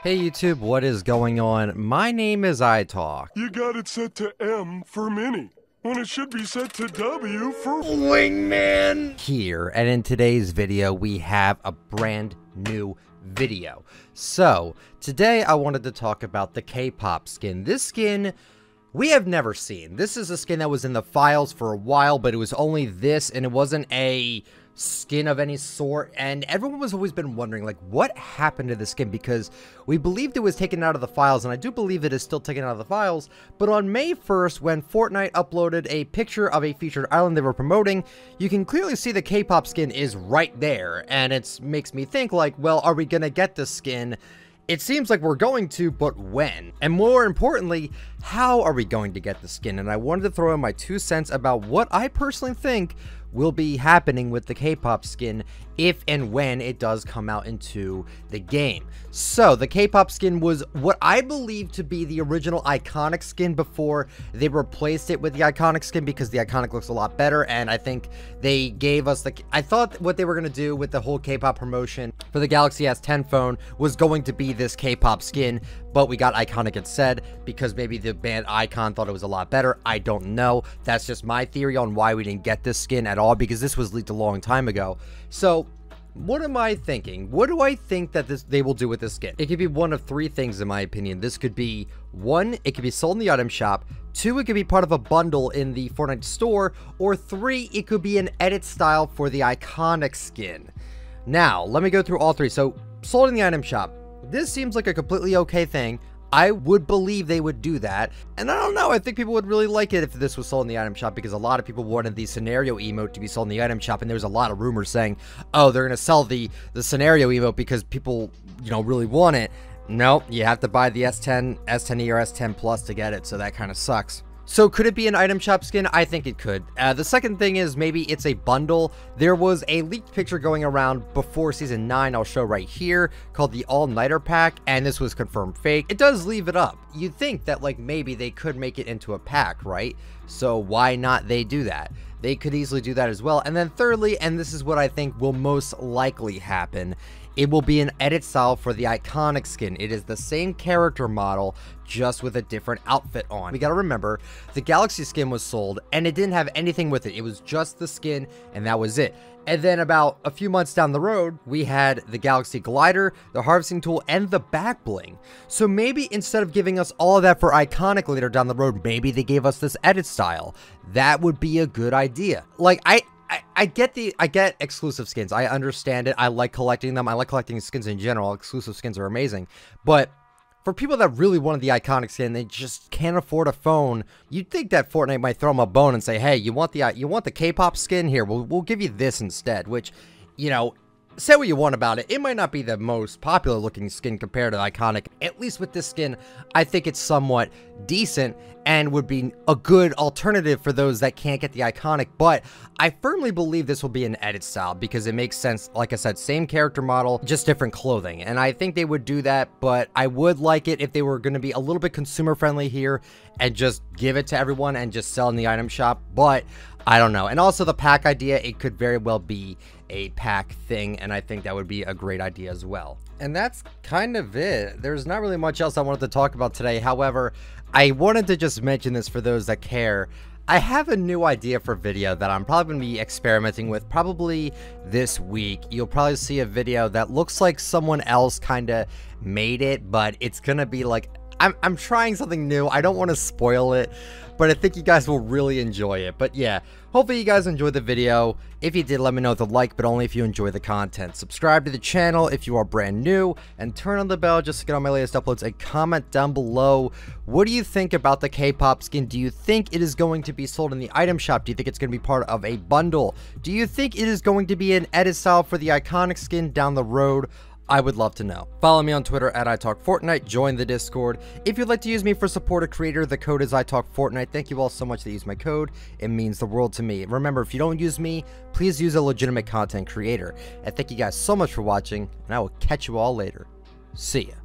Hey YouTube, what is going on? My name is iTalk. You got it set to M for mini, when it should be set to W for Wingman! Here, and in today's video, we have a brand new video. So, today I wanted to talk about the K-pop skin. This skin, we have never seen. This is a skin that was in the files for a while, but it was only this, and it wasn't a skin of any sort, and everyone was always been wondering, like, what happened to the skin, because we believed it was taken out of the files, and I do believe it is still taken out of the files. But on May 1st, when Fortnite uploaded a picture of a featured island they were promoting, you can clearly see the K-pop skin is right there, and it makes me think, like, well, are we gonna get the skin? It seems like we're going to, but when? And more importantly, how are we going to get the skin? And I wanted to throw in my 2 cents about what I personally think will be happening with the K-pop skin if and when it does come out into the game. So the K-pop skin was what I believe to be the original iconic skin before they replaced it with the iconic skin, because the iconic looks a lot better, and I think they gave us I thought what they were going to do with the whole K-pop promotion for the Galaxy S10 phone was going to be this K-pop skin, but we got iconic instead because maybe the band Icon thought it was a lot better. I don't know. That's just my theory on why we didn't get this skin at all, because this was leaked a long time ago. So what am I thinking? What do I think that they will do with this skin? It could be one of 3 things in my opinion. This could be 1, it could be sold in the item shop. 2, it could be part of a bundle in the Fortnite store. Or 3, it could be an edit style for the iconic skin. Now, let me go through all 3. So, sold in the item shop. This seems like a completely okay thing. I would believe they would do that, and I don't know, I think people would really like it if this was sold in the item shop, because a lot of people wanted the scenario emote to be sold in the item shop, and there was a lot of rumors saying, oh, they're gonna sell the scenario emote because people, you know, really want it. Nope, you have to buy the S10, S10e, or S10 Plus to get it, so that kind of sucks. So could it be an item shop skin? I think it could. The second thing is maybe it's a bundle. There was a leaked picture going around before Season 9, I'll show right here, called the All-Nighter Pack, and this was confirmed fake. It does leave it up. You'd think that, like, maybe they could make it into a pack, right? So why not they do that? They could easily do that as well. And then thirdly, and this is what I think will most likely happen, it will be an edit style for the iconic skin. It is the same character model, just with a different outfit on. We gotta remember, the Galaxy skin was sold, and it didn't have anything with it. It was just the skin, and that was it. And then about a few months down the road, we had the Galaxy Glider, the Harvesting Tool, and the Back Bling. So maybe instead of giving us all of that for iconic later down the road, maybe they gave us this edit style. That would be a good idea. Like, I get exclusive skins. I understand it. I like collecting them. I like collecting skins in general. Exclusive skins are amazing. But for people that really wanted the iconic skin, they just can't afford a phone. You'd think that Fortnite might throw them a bone and say, "Hey, you want the K-pop skin? Here, we'll give you this instead." Which, you know, say what you want about it, it might not be the most popular looking skin compared to iconic. At least with this skin, I think it's somewhat decent and would be a good alternative for those that can't get the iconic. But I firmly believe this will be an edit style, because it makes sense. Like I said, same character model, just different clothing, and I think they would do that. But I would like it if they were going to be a little bit consumer friendly here and just give it to everyone and just sell in the item shop. But I don't know. And also the pack idea, it could very well be a pack thing, and I think that would be a great idea as well. And that's kind of it. There's not really much else I wanted to talk about today. However, I wanted to just mention this for those that care. I have a new idea for video that I'm probably going to be experimenting with probably this week. You'll probably see a video that looks like someone else kind of made it, but it's going to be like, I'm trying something new. I don't want to spoil it, but I think you guys will really enjoy it. But yeah, hopefully you guys enjoyed the video. If you did, let me know with a like, but only if you enjoy the content. Subscribe to the channel if you are brand new, and turn on the bell just to get all my latest uploads, and comment down below. What do you think about the K-pop skin? Do you think it is going to be sold in the item shop? Do you think it's going to be part of a bundle? Do you think it is going to be an edit style for the iconic skin down the road? I would love to know. Follow me on Twitter at ITalkFortnite. Join the Discord. If you'd like to use me for support a creator, the code is ITalkFortnite. Thank you all so much that use my code. It means the world to me. Remember, if you don't use me, please use a legitimate content creator. And thank you guys so much for watching, and I will catch you all later. See ya.